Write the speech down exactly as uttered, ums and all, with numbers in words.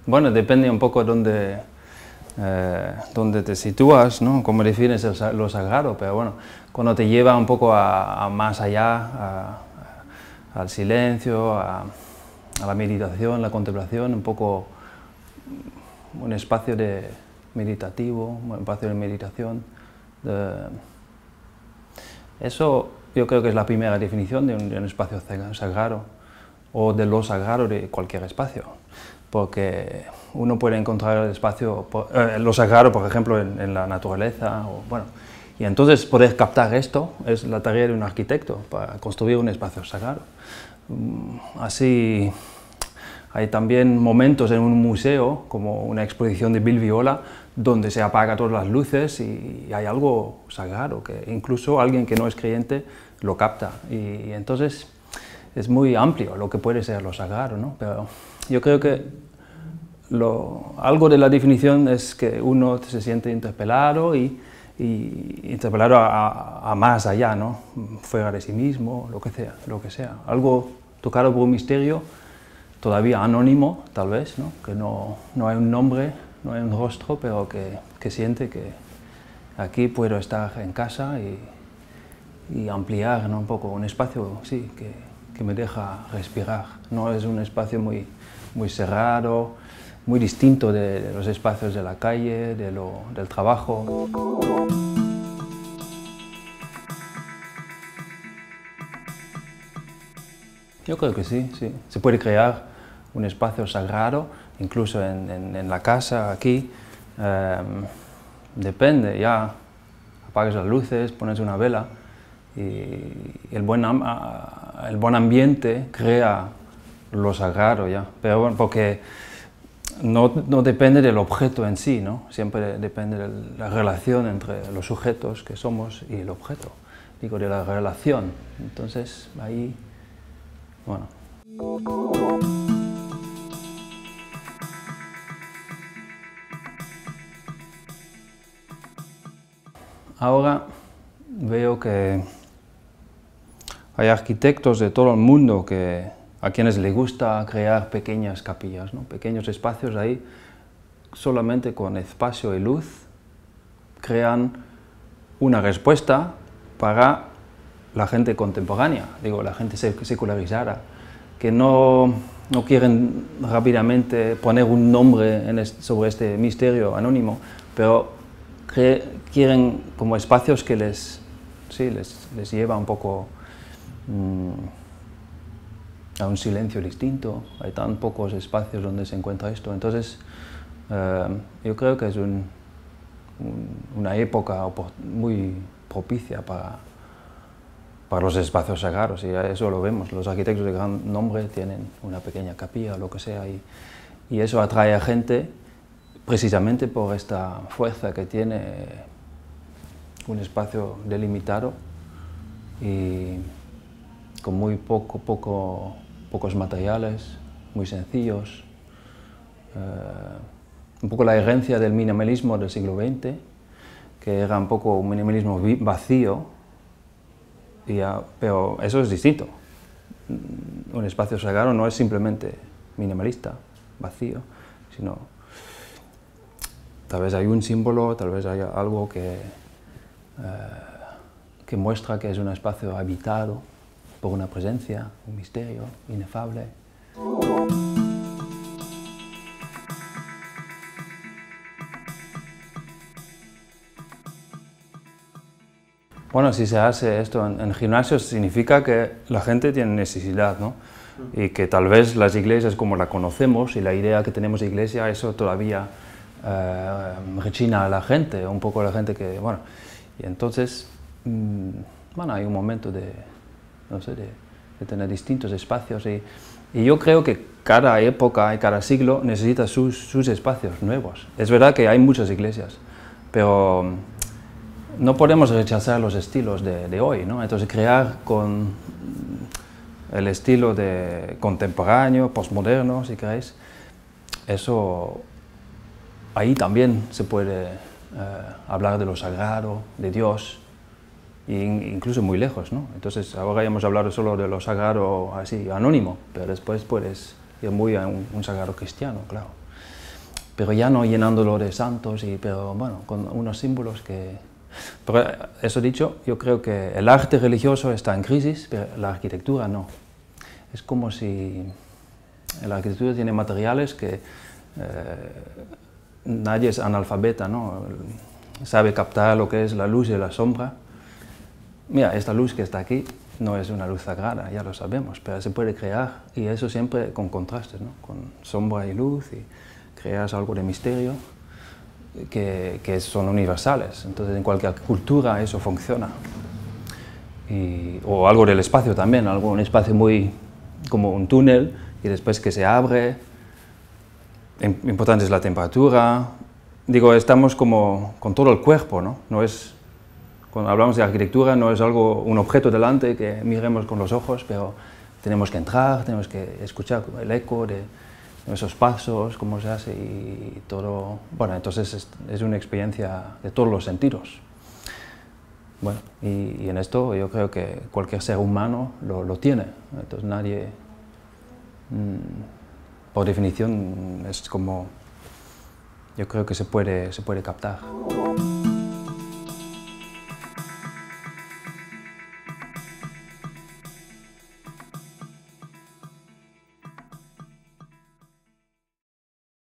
Bueno, depende un poco dónde, eh, dónde te sitúas, ¿no? Cómo defines el, lo sagrado, pero bueno, cuando te lleva un poco a, a más allá, a, a, al silencio, a, a la meditación, la contemplación, un poco un espacio de meditativo, un espacio de meditación. De, eso yo creo que es la primera definición de un, de un espacio sagrado, o de lo sagrado de cualquier espacio, porque uno puede encontrar el espacio, eh, lo sagrado, por ejemplo, en, en la naturaleza, o, bueno, y entonces poder captar esto es la tarea de un arquitecto, para construir un espacio sagrado. Así, hay también momentos en un museo, como una exposición de Bill Viola, donde se apagan todas las luces y hay algo sagrado, que incluso alguien que no es creyente lo capta. Y, y entonces es muy amplio lo que puede ser lo sagrado, ¿no? Pero yo creo que lo, algo de la definición es que uno se siente interpelado y, y interpelado a, a, a más allá, ¿no? Fuera de sí mismo, lo que sea, lo que sea. Algo tocado por un misterio, todavía anónimo, tal vez, ¿no? Que no, no hay un nombre, no hay un rostro, pero que, que siente que aquí puedo estar en casa y, y ampliar, ¿no? Un poco un espacio, sí, que, que me deja respirar. No es un espacio muy, muy cerrado, muy distinto de, de los espacios de la calle, de lo, del trabajo. Yo creo que sí, sí. Se puede crear un espacio sagrado, incluso en, en, en la casa, aquí. Eh, depende, ya apagas las luces, pones una vela y el buen, el buen ambiente crea lo sagrado, ya. Pero bueno, porque no, no depende del objeto en sí, ¿no? Siempre depende de la relación entre los sujetos que somos y el objeto. Digo, de la relación. Entonces, ahí, bueno. Ahora veo que hay arquitectos de todo el mundo que, a quienes les gusta crear pequeñas capillas, ¿no? Pequeños espacios ahí, solamente con espacio y luz, crean una respuesta para la gente contemporánea, digo, la gente secularizada, que no, no quieren rápidamente poner un nombre en este, sobre este misterio anónimo, pero quieren como espacios que les, sí, les, les lleva un poco mmm, a un silencio distinto. Hay tan pocos espacios donde se encuentra esto. Entonces, eh, yo creo que es un, un, una época muy propicia para, para los espacios sagrados, y eso lo vemos. Los arquitectos de gran nombre tienen una pequeña capilla o lo que sea, y, y eso atrae a gente precisamente por esta fuerza que tiene un espacio delimitado y con muy poco, poco, pocos materiales, muy sencillos. Eh, un poco la herencia del minimalismo del siglo veinte, que era un poco un minimalismo vacío, y ya, pero eso es distinto. Un espacio sagrado no es simplemente minimalista, vacío, sino tal vez hay un símbolo, tal vez hay algo que, eh, que muestra que es un espacio habitado por una presencia, un misterio inefable. Bueno, si se hace esto en, en gimnasios significa que la gente tiene necesidad, ¿no? Y que tal vez las iglesias como la conocemos y la idea que tenemos de iglesia, eso todavía Uh, rechina a la gente, un poco a la gente que, bueno, y entonces, mmm, bueno, hay un momento de, no sé, de, de tener distintos espacios, y, y yo creo que cada época y cada siglo necesita sus, sus espacios nuevos. Es verdad que hay muchas iglesias, pero no podemos rechazar los estilos de, de hoy, ¿no? Entonces crear con el estilo de contemporáneo, postmoderno, si queréis, eso ahí también se puede eh, hablar de lo sagrado, de Dios, e incluso muy lejos, ¿no? Entonces, ahora hemos hablado solo de lo sagrado así, anónimo, pero después puedes ir muy a un, un sagrado cristiano, claro. pero ya no llenándolo de santos, y, pero bueno, con unos símbolos que... Pero eso dicho, yo creo que el arte religioso está en crisis, pero la arquitectura no. Es como si la arquitectura tiene materiales que eh, nadie es analfabeta, ¿no? Sabe captar lo que es la luz y la sombra. Mira, esta luz que está aquí no es una luz sagrada, ya lo sabemos, pero se puede crear, y eso siempre con contrastes, ¿no? Con sombra y luz, y creas algo de misterio que, que son universales. Entonces, en cualquier cultura eso funciona. Y, o algo del espacio también, algo, un espacio muy como un túnel, y después que se abre. Importante es la temperatura. Digo, estamos como con todo el cuerpo, ¿no? No es, cuando hablamos de arquitectura no es algo, un objeto delante que miremos con los ojos, pero tenemos que entrar, tenemos que escuchar el eco de esos pasos, cómo se hace y todo. Bueno, entonces es, es una experiencia de todos los sentidos. Bueno, y, y en esto yo creo que cualquier ser humano lo, lo tiene. Entonces nadie, mmm, por definición, es como, yo creo que se puede, se puede captar.